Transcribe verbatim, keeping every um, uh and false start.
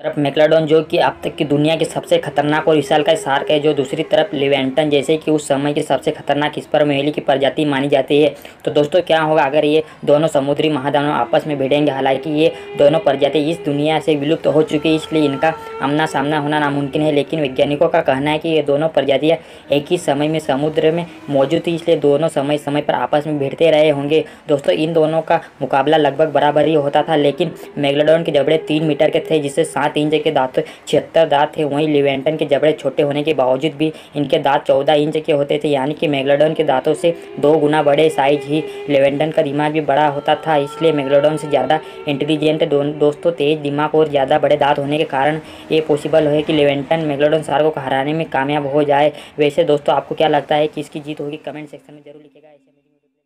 तरफ मेगलोडॉन जो कि अब तक की दुनिया की सबसे खतरनाक और विशालकाय शार्क है, जो दूसरी तरफ लेवेंटन जैसे कि उस समय की सबसे खतरनाक स्पर्म की प्रजाति मानी जाती है। तो दोस्तों क्या होगा अगर ये दोनों समुद्री महादानव आपस में भिड़ेंगे। हालांकि ये दोनों प्रजाति इस दुनिया से विलुप्त हो चुकी है, इसलिए इनका आमना सामना होना नामुमकिन है। लेकिन वैज्ञानिकों का कहना है कि ये दोनों प्रजातियाँ एक ही समय में समुद्र में मौजूद थी, इसलिए दोनों समय समय पर आपस में भिड़ते रहे होंगे। दोस्तों इन दोनों का मुकाबला लगभग बराबर ही होता था, लेकिन मेगलोडॉन के जबड़े तीन मीटर के थे, जिससे सात इंच के दांत छिहत्तर दांत थे। वहीं लेवेंटन के जबड़े छोटे होने के बावजूद भी इनके दांत चौदह इंच के होते थे, यानी कि मेगलोडॉन के दांतों से दो गुना बड़े साइज ही। लेवेंटन का दिमाग भी बड़ा होता था, इसलिए मेगलोडॉन से ज़्यादा इंटेलिजेंट दोस्तों तेज दिमाग और ज़्यादा बड़े दांत होने के कारण ये पॉसिबल है कि लेवेंटन मेगलोडॉन शार्क को हराने में कामयाब हो जाए। वैसे दोस्तों आपको क्या लगता है कि इसकी जीत होगी? कमेंट सेक्शन में जरूर लिखिएगा। ऐसे